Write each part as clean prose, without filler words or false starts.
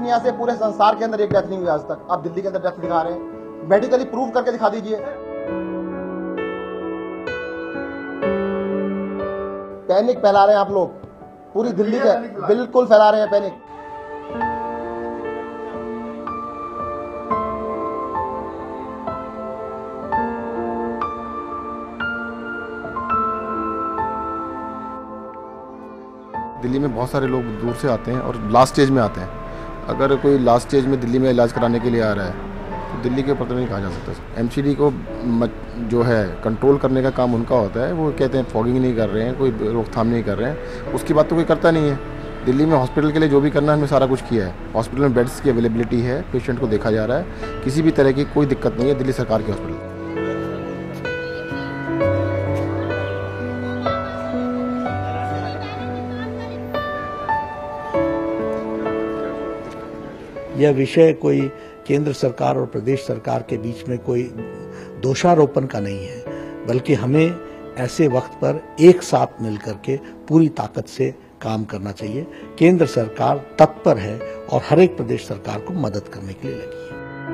दुनिया से पूरे संसार के अंदर एक डेथ नहीं हुई आज तक। आप दिल्ली के अंदर डेथ दिखा रहे हैं, मेडिकली प्रूव करके दिखा दीजिए। पैनिक फैला रहे हैं आप लोग, पूरी दिल्ली के बिल्कुल फैला रहे हैं पैनिक। दिल्ली में बहुत सारे लोग दूर से आते हैं और लास्ट स्टेज में आते हैं। अगर कोई लास्ट स्टेज में दिल्ली में इलाज कराने के लिए आ रहा है तो दिल्ली के ऊपर तो नहीं कहा जा सकता। एमसीडी को जो है कंट्रोल करने का काम उनका होता है। वो कहते हैं फॉगिंग नहीं कर रहे हैं, कोई रोकथाम नहीं कर रहे हैं, उसकी बात तो कोई करता नहीं है। दिल्ली में हॉस्पिटल के लिए जो भी करना है हमने सारा कुछ किया है। हॉस्पिटल में बेड्स की अवेलेबिलिटी है, पेशेंट को देखा जा रहा है, किसी भी तरह की कोई दिक्कत नहीं है दिल्ली सरकार के हॉस्पिटल। यह विषय कोई केंद्र सरकार और प्रदेश सरकार के बीच में कोई दोषारोपण का नहीं है, बल्कि हमें ऐसे वक्त पर एक साथ मिलकर के पूरी ताकत से काम करना चाहिए। केंद्र सरकार तत्पर है और हर एक प्रदेश सरकार को मदद करने के लिए लगी है।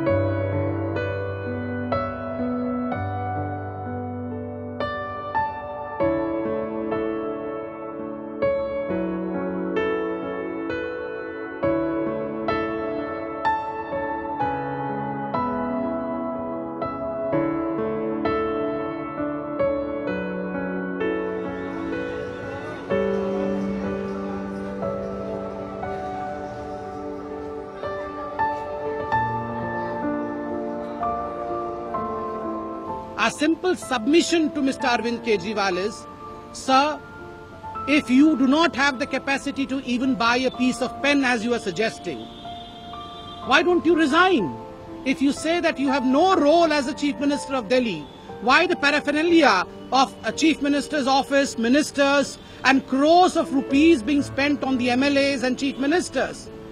A simple submission to Mr. Arvind Kejriwal is, sir, if you do not have the capacity to even buy a piece of pen as you are suggesting, why don't you resign? If you say that you have no role as a Chief Minister of Delhi, why the paraphernalia of a Chief Minister's office, ministers and crores of rupees being spent on the MLAs and Chief Ministers?